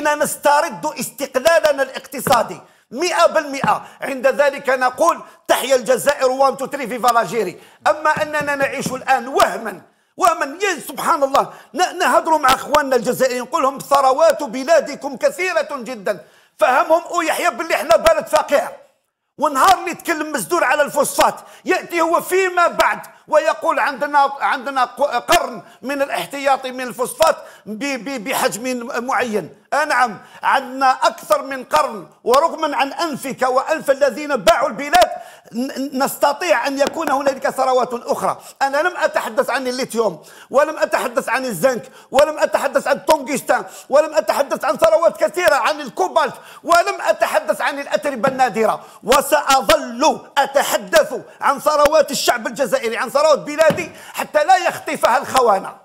علينا نسترد استقلالنا الاقتصادي 100%. عند ذلك نقول تحيا الجزائر 1 2 3 فيفا لاجيري. أما أننا نعيش الآن وهما يا سبحان الله، نهضروا مع اخواننا الجزائريين نقول لهم ثروات بلادكم كثيرة جدا، فهمهم يحيى باللي احنا بلد فقير. ونهار اللي يتكلم مسدود على الفوسفات ياتي هو فيما بعد ويقول عندنا قرن من الاحتياطي من الفوسفات بحجم معين. نعم، عندنا اكثر من قرن، ورغما عن انفك وانف الذين باعوا البلاد نستطيع ان يكون هنالك ثروات اخرى. انا لم اتحدث عن الليثيوم، ولم اتحدث عن الزنك، ولم اتحدث عن التونغستان، ولم اتحدث عن ثروات كثيره، عن الكوبالت، ولم اتحدث عن الاتربه النادره. وساظل اتحدث عن ثروات الشعب الجزائري، عن ثروات بلادي، حتى لا يخطفها الخونه.